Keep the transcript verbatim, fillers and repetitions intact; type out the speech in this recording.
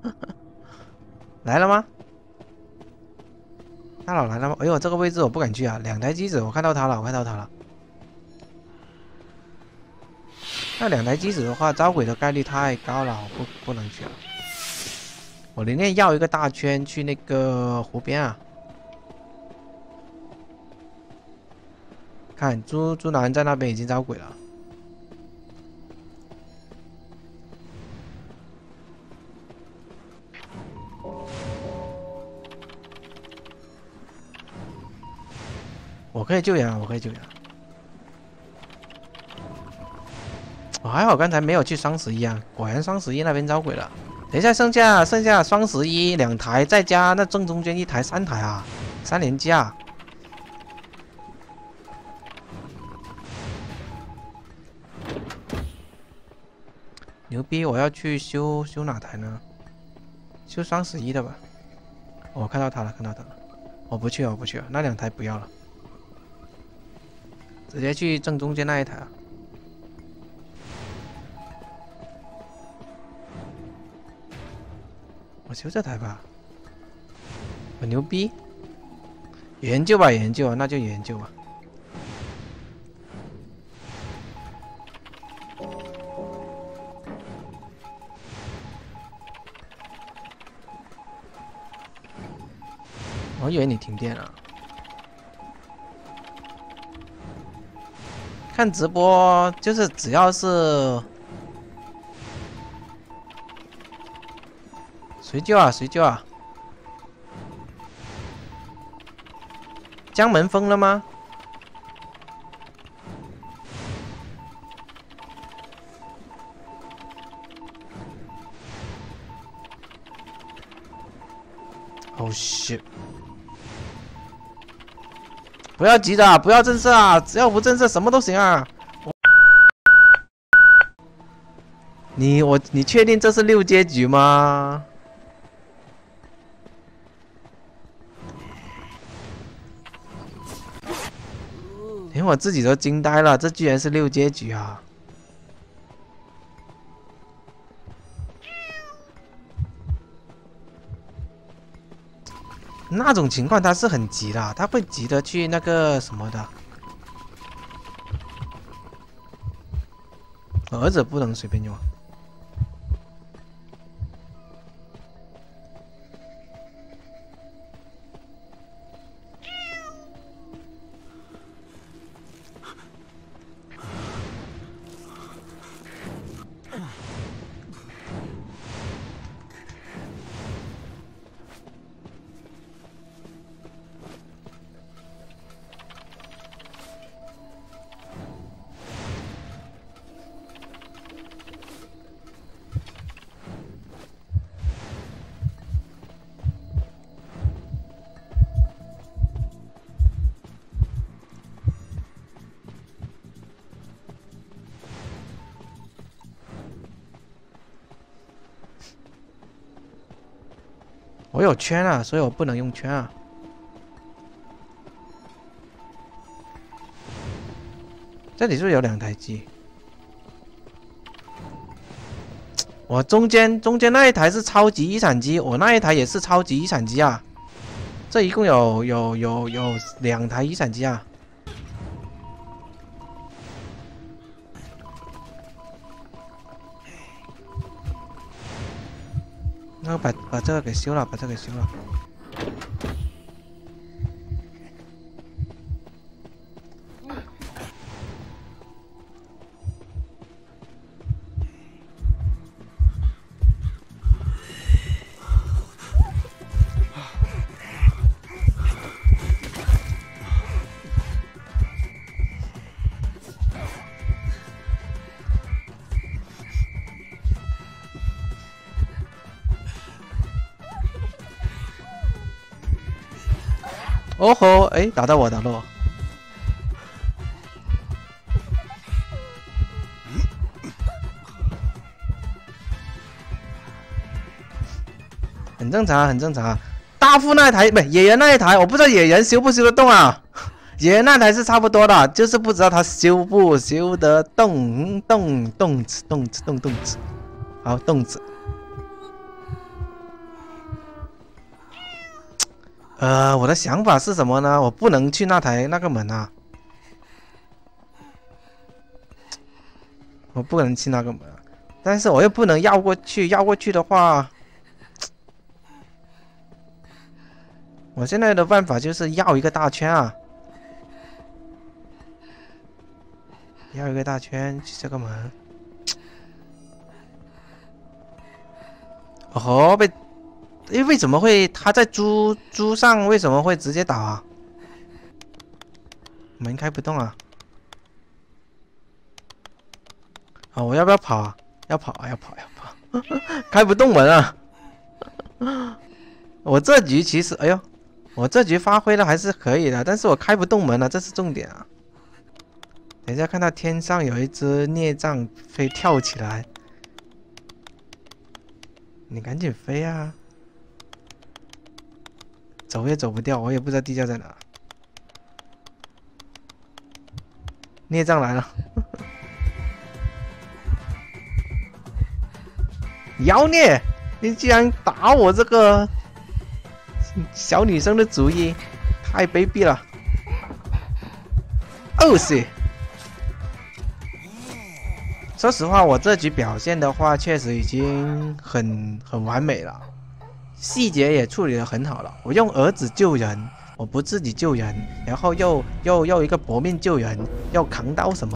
来了吗？大佬来了吗？哎呦，这个位置我不敢去啊！两台机子，我看到他了，我看到他了。那两台机子的话，招鬼的概率太高了，我不不能去了。我宁愿绕一个大圈去那个湖边啊！看猪猪男在那边已经招鬼了。 我可以救援啊！我可以救援。我、哦、还好，刚才没有去双十一啊！果然双十一那边招鬼了。等一下，剩下剩下双十一两台，再加那正中间一台，三台啊，三连架。牛逼！我要去修修哪台呢？修双十一的吧。我、哦、看到他了，看到他了。我不去了，我不去了，那两台不要了。 直接去正中间那一台啊！我修这台吧，我牛逼！研究吧，研究，那就研究吧。我以为你停电了。 看直播就是只要是谁救啊谁救啊！江门封了吗？哦 shit！ 不要急着，不要震慑啊！只要不震慑，什么都行啊！你我你确定这是六阶局吗？连我自己都惊呆了，这居然是六阶局啊！那种情况他是很急的，他会急的去那个什么的。儿子不能随便用。我有圈啊，所以我不能用圈啊。这里是不是有两台机？我中间中间那一台是超级遗产机，我那一台也是超级遗产机啊。这一共有有有有两台遗产机啊。那把把这个给修了，把这个给修了。哦吼！哎，打到我，打到我。很正常啊，很正常啊。大副那一台不，野人那一台，我不知道野人修不修得动啊。野人那台是差不多的，就是不知道他修不修得动，动动子动子动动子，好动子。 呃，我的想法是什么呢？我不能去那台那个门啊，我不能去那个门，但是我又不能绕过去，绕过去的话，我现在的办法就是绕一个大圈啊，绕一个大圈去这个门。哦，被。诶，为什么会他在猪猪上？为什么会直接倒啊？门开不动啊！啊、哦，我要不要跑啊？要跑啊！要跑！要跑！开不动门啊！我这局其实，哎呦，我这局发挥的还是可以的，但是我开不动门啊，这是重点啊！等一下看到天上有一只孽障飞跳起来，你赶紧飞啊！走也走不掉，我也不知道地窖在哪。孽障来了！妖孽，你竟然打我这个小女生的主意，太卑鄙了！哦塞！说实话，我这局表现的话，确实已经很很完美了。细节也处理得很好了。我用儿子救人，我不自己救人，然后又又又一个搏命救人，又扛刀什么。